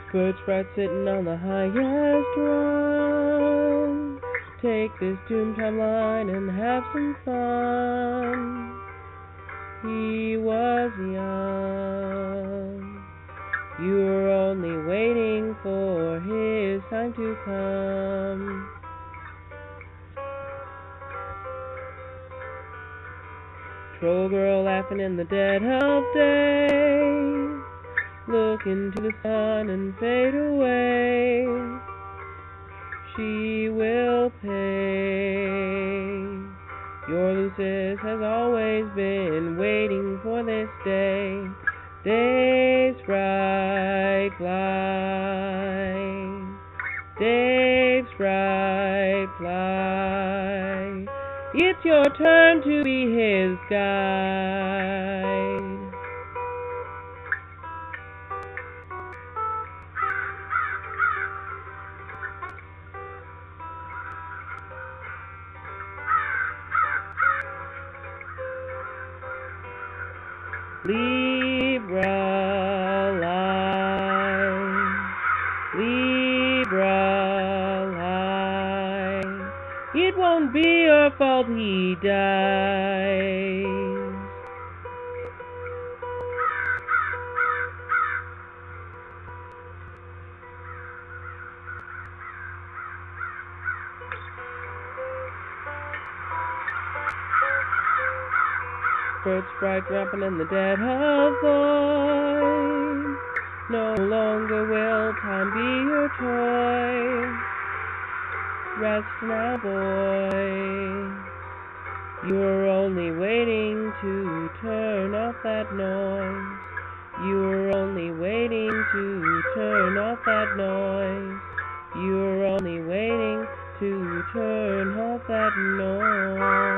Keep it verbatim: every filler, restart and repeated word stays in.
Davesprite sitting on the highest rung. Take this doom timeline and have some fun. He was young. You were only waiting for his time to come. Troll girl laughing in the dead of day. Look into the sun and fade away. She will pay. Your Lucis has always been waiting for this day. Davesprite fly. Davesprite fly. It's your turn to be his guide. Libra line, Libra line. It won't be your fault he dies. Davesprite rapping in the dead of void. No longer will time be your toy. Rest now, boy. You are only waiting to turn off that noise. You are only waiting to turn off that noise. You are only waiting to turn off that noise.